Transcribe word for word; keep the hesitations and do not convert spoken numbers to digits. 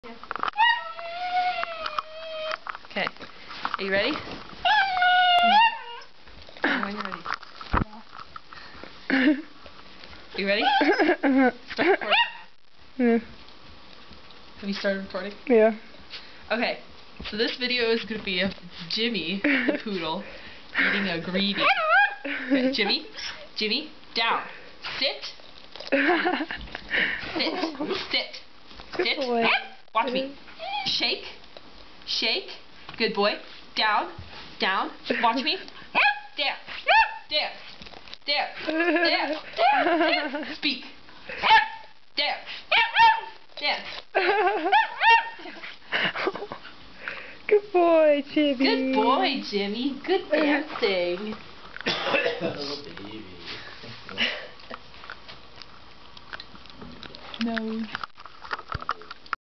Okay. Are you ready? When you're ready. Are you ready? Start recording. Yeah. Have you started recording? Yeah. Okay. So this video is going to be of Jimmy, the poodle, eating a Greenie. Okay, Jimmy, Jimmy, down. Sit. Sit. Sit. Sit. Boy. Watch me. Shake. Shake. Good boy. Down. Down. Watch me. Dance. Dance. Dance. Dance. Dance. Speak. Dance. Dance. Good boy, Jimmy. Good boy, Jimmy. Good dancing. Little baby. Nose.